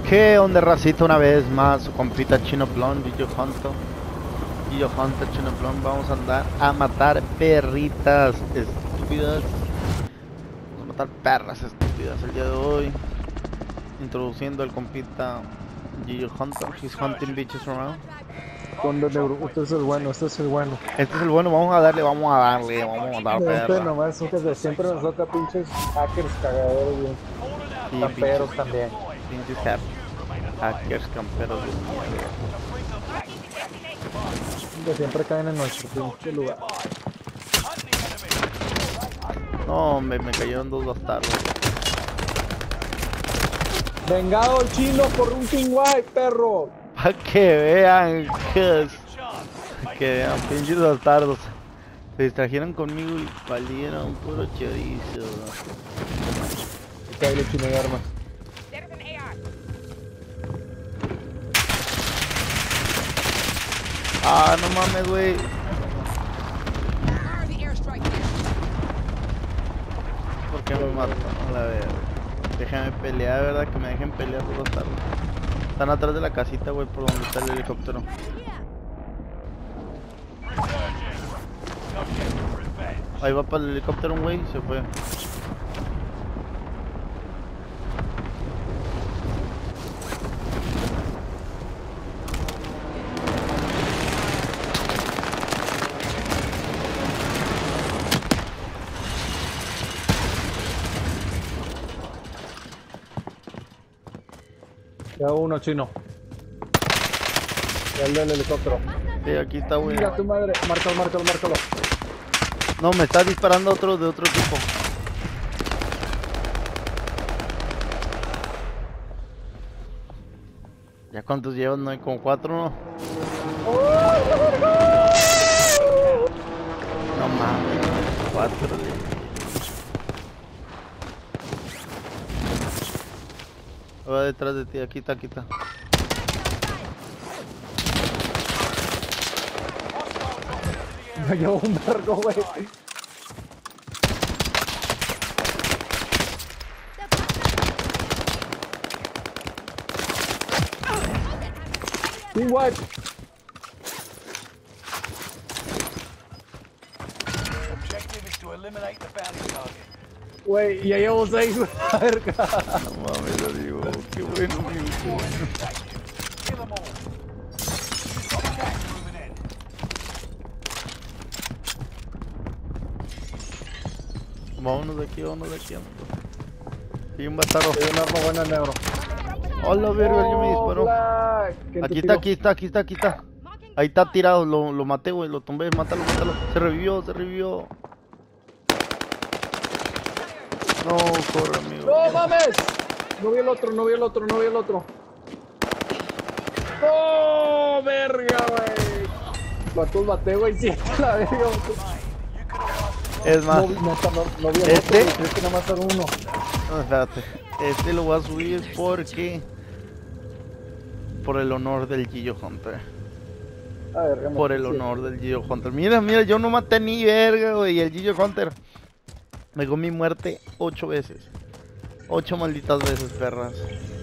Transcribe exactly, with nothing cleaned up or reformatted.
¿Qué onda, racita? Una vez más, su compita Chino Plon, Gillo Hunter. Gillo Hunter, Chino Plon. Vamos a andar a matar perritas estúpidas. Vamos a matar perras estúpidas el día de hoy. Introduciendo al compita Gillo Hunter. He's hunting bitches around. Con este es el bueno, este es el bueno. Este es el bueno, vamos a darle, vamos a darle, vamos a dar Este perra. nomás, fíjate, siempre nos toca pinches hackers cagaderos, güey. Sí, Camperos pinches- también. Pinches hack- hackers, camperos de mierda. Que siempre caen en nuestro pinche lugar. No, hombre, me cayeron dos bastardos. Vengado el chino por un Team White, perro. Pa' que vean, que, que vean, pinches bastardos. Se distrajeron conmigo y valieron puro chorizo. Cae el chino de armas. Ah, no mames, güey. ¿Por qué me matan? A la verga. Déjame pelear, ¿verdad? Que me dejen pelear los bastardos. Están atrás de la casita, güey, por donde está el helicóptero. Ahí va para el helicóptero un güey y se fue. Ya uno chino. Ya el del helicóptero. Sí, aquí está, güey. Mira tu madre. Márcalo, márcalo, márcalo. No, me está disparando otro de otro tipo. ¿Ya cuántos llevan? No hay como cuatro, ¿no? No mames, cuatro. Va detrás de ti, aquí está, aquí está. Me llevo un vergo, güey. Team White. Objective is to eliminate the bounty target. Güey, ya llevo seis, güey. Verga. No mames, lo digo, qué bueno, amigo, qué bueno. Kill them all. Contact moving in. Vámonos de aquí, vámonos de aquí, amigo. Y un bastardo. Hay un arma buena, negro. Hola, verga, alguien me disparó. Black. ¿Quién te Aquí tiró? está, aquí está, aquí está, aquí está. Ahí está tirado, lo, lo maté, güey, lo tumbé, mátalo, mátalo. Se revivió, se revivió. No, corre, amigo. ¡No mames! No vi el otro, no vi el otro, no vi el otro. ¡Oh, verga, güey! Mató el bate, güey, sí, la verga. Es No, más, vi- neta, no, no vi el ¿Este? otro, güey, creo que nada más era uno. no, espérate. Este lo voy a subir porque... Por el honor del Gillo Hunter. A ver, Por el honor del Gillo Hunter. Mira, mira, yo no maté ni verga, güey. Y el Gillo Hunter me dio mi muerte ocho veces. Ocho malditas veces, perras.